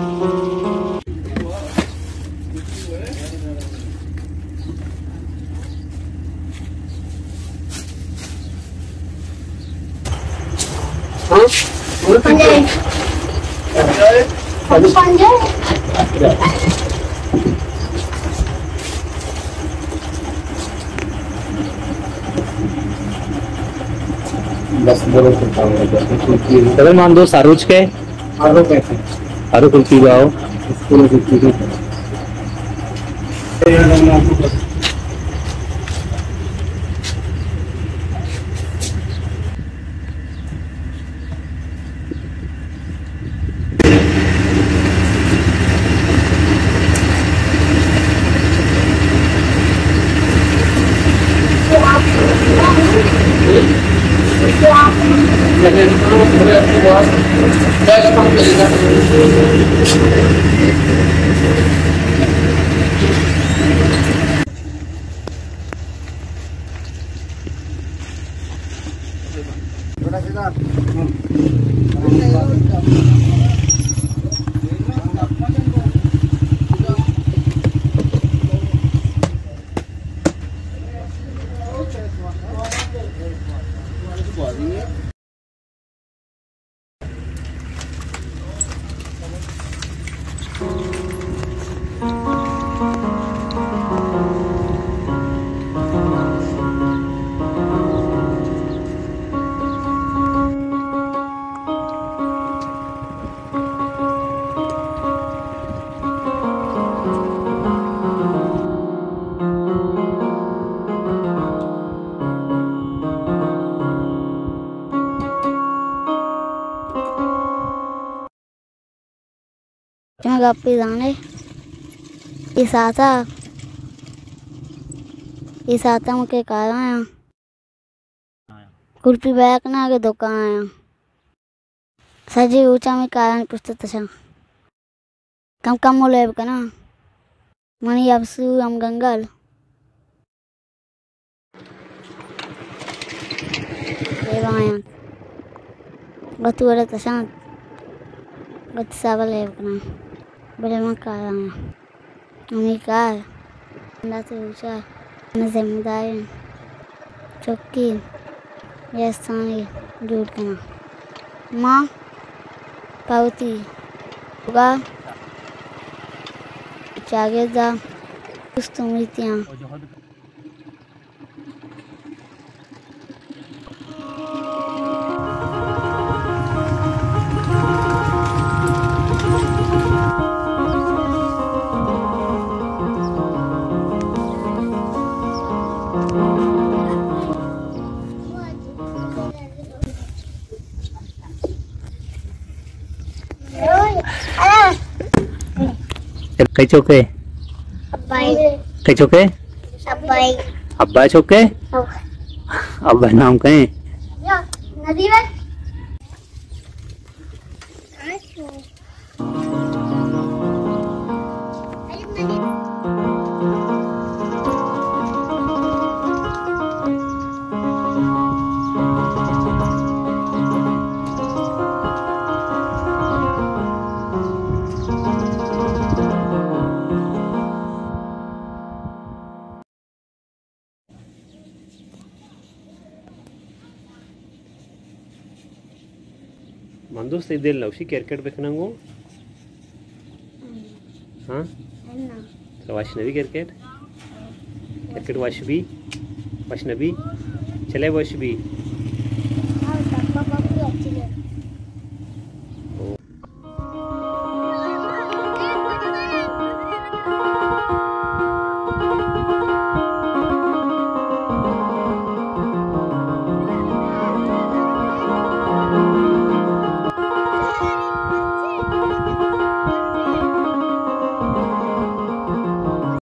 double मान दो सारूज के आरो कुल्फी जाओ गप्पी जाने इसाता मुके कार आया कुल्फी बैग ना आगे दुकान आया सजी ऊंचा में कारण पुस्तक तशा कम कम मोले कना मनी अबसू हम गंगल देवाया गतु वाला तशा गत सावल है कना बड़े मां कार आया मम्मी कार अंदर से ऊंचा न जिम्मेदारी चौकी ये स्थानीय जुट करना माँ पावती होगा जागेदा कुछ तो मृत्यां कई चौके कई चौके अब्बा चौके अब्बा नाम कहे नदी में मंदोस इधर लवशी क्रिकेट बेखनांगो हाँ तो वाशनबी क्रिकेट वाशबी चले वाशबी